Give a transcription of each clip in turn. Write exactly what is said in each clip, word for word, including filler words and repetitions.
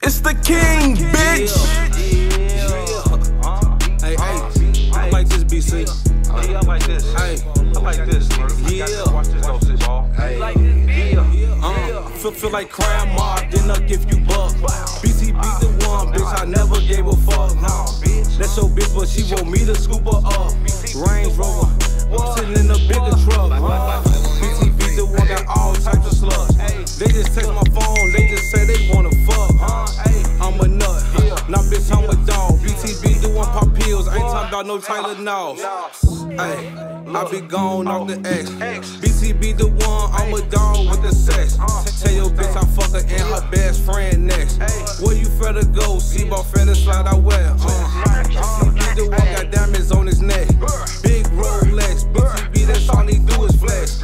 It's the king, bitch. Yeah, yeah. Hey, hey, I like this, B C. Yeah, I like this. Hey, I like this. yeah. Watch this go, ball. Hey, yeah. Uh, feel, feel like crime mob, then I'll give you buck. B T B the one, bitch, I never gave a fuck. Nah, that's your bitch, but she want me to scoop her up. Range Rover, sitting in a bigger truck. B T B the one got all types of slugs. They just text my phone, they just say they wanna fuck. I'm a nut, nah bitch, I'm a dog. B T B the one pop pills, ain't talking about no Tyler now. Hey, I be gone off the X. B T B the one, I'm a dog with the sex. Tell your bitch I fuck her and her best friend next. Where you finna go? SuWop finna slide out well. Uh, B T B the one got diamonds on his neck. Big Rolex, B T B that's all he do is flex.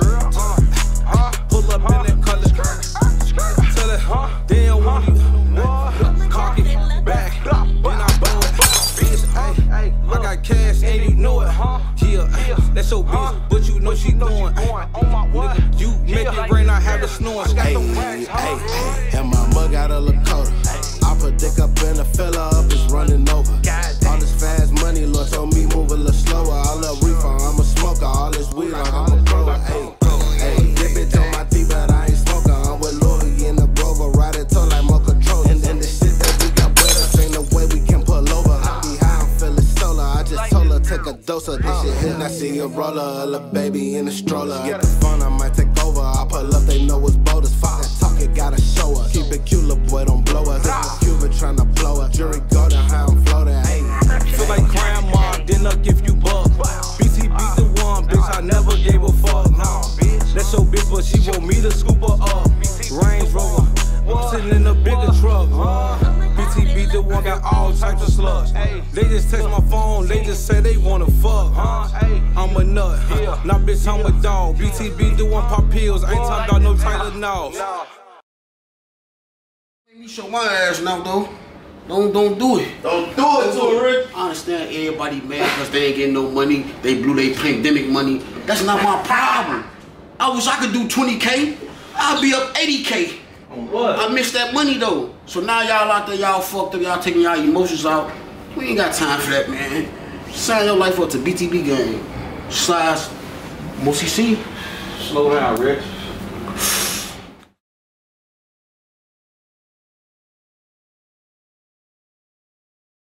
Uh, pull up in that color. Tell her, damn when you cock it back, then I blow it. Bitch, ay, I got cash and you know it. Yeah, that's your bitch, but you know she doing. Nigga, you make it rain, I have the snoring. Hey, hey, hey, and my mug out of Lakota. I put dick up in the fella up, it's running over. All this fast money, Lord told me move a little slower. I love reefer, I'm a smoker. All this weed, like I'm a pro. Hey, hey, this bitch on my teeth, but I ain't smoker. I'm with Louis in the Rover, riding toe like more control. And then the shit that we got with us ain't no way we can pull over. I be high, I'm feeling solar. I just told her take a dose of this shit. And I see a roller, a little baby in the stroller. Get the phone, I might take over. I pull up, they know it's bold as fuck. That talk, it gotta show us. Keep it cute, little boy, don't blow us. If Cuban tryna blow us, jury go down how I'm floating. Hey, feel like crime mob, then I'll give you buck. B T B the one, bitch, I never gave a fuck. Nah, that's your bitch, but she want me to scoop her up. Range Rover, sitting in a bigger truck. B T B the one got all types of slugs. They just text my phone, they just say they wanna fuck. I'm a nut, nah bitch, I'm a dog. B T B the one pop pills, ain't talking about no Tyler now. Let me show my ass now, though. Don't don't do it. Don't do it to it, Rick. I understand everybody mad because they ain't getting no money. They blew their pandemic money. That's not my problem. I wish I could do twenty K. I'll be up eighty K. On what? I missed that money though. So now y'all out there, y'all fucked up, y'all taking y'all emotions out. We ain't got time for that, man. Sign your life up to B T B game. Slash Mo C C. Slow down, Rich.